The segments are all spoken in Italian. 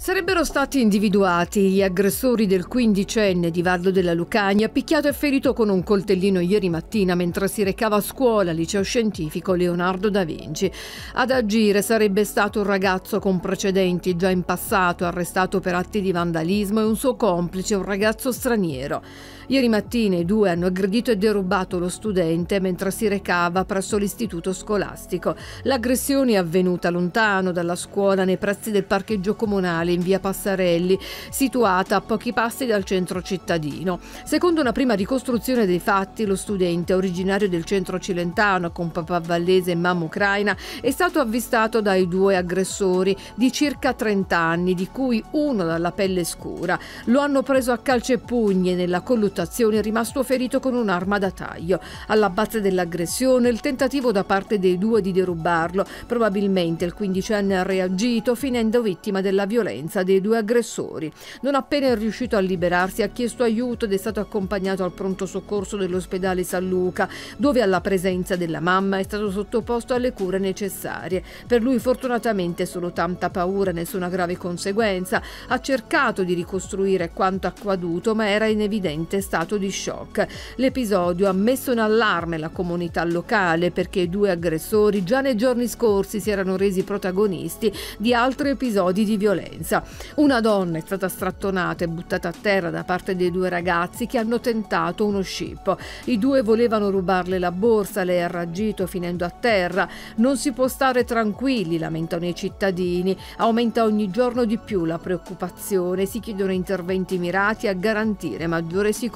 Sarebbero stati individuati gli aggressori del quindicenne di Vallo della Lucania, picchiato e ferito con un coltellino ieri mattina mentre si recava a scuola al liceo scientifico Leonardo da Vinci. Ad agire sarebbe stato un ragazzo con precedenti già in passato, arrestato per atti di vandalismo, e un suo complice, un ragazzo straniero. Ieri mattina i due hanno aggredito e derubato lo studente mentre si recava presso l'istituto scolastico. L'aggressione è avvenuta lontano dalla scuola, nei pressi del parcheggio comunale in via Passarelli, situata a pochi passi dal centro cittadino. Secondo una prima ricostruzione dei fatti, lo studente, originario del centro cilentano con papà vallese e mamma ucraina, è stato avvistato dai due aggressori di circa 30 anni, di cui uno dalla pelle scura. Lo hanno preso a calci e pugni e nella colluttazione è rimasto ferito con un'arma da taglio. Alla base dell'aggressione il tentativo da parte dei due di derubarlo. Probabilmente il quindicenne ha reagito, finendo vittima della violenza dei due aggressori. Non appena è riuscito a liberarsi, ha chiesto aiuto ed è stato accompagnato al pronto soccorso dell'ospedale San Luca, dove alla presenza della mamma è stato sottoposto alle cure necessarie. Per lui fortunatamente solo tanta paura e nessuna grave conseguenza. Ha cercato di ricostruire quanto accaduto, ma era in evidente stato di shock. L'episodio ha messo in allarme la comunità locale, perché i due aggressori già nei giorni scorsi si erano resi protagonisti di altri episodi di violenza. Una donna è stata strattonata e buttata a terra da parte dei due ragazzi che hanno tentato uno scippo. I due volevano rubarle la borsa, lei ha reagito finendo a terra. Non si può stare tranquilli, lamentano i cittadini. Aumenta ogni giorno di più la preoccupazione, si chiedono interventi mirati a garantire maggiore sicurezza.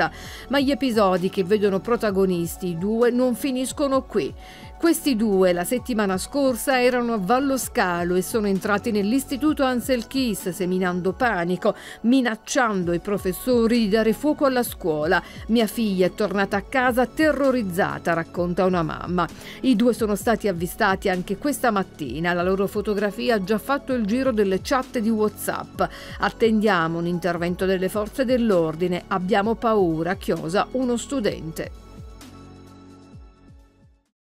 Ma gli episodi che vedono protagonisti i due non finiscono qui. Questi due la settimana scorsa erano a Vallo Scalo e sono entrati nell'istituto Ansel Keys seminando panico, minacciando i professori di dare fuoco alla scuola. Mia figlia è tornata a casa terrorizzata, racconta una mamma. I due sono stati avvistati anche questa mattina. La loro fotografia ha già fatto il giro delle chat di WhatsApp. Attendiamo un intervento delle forze dell'ordine. Abbiamo paura, chiosa uno studente.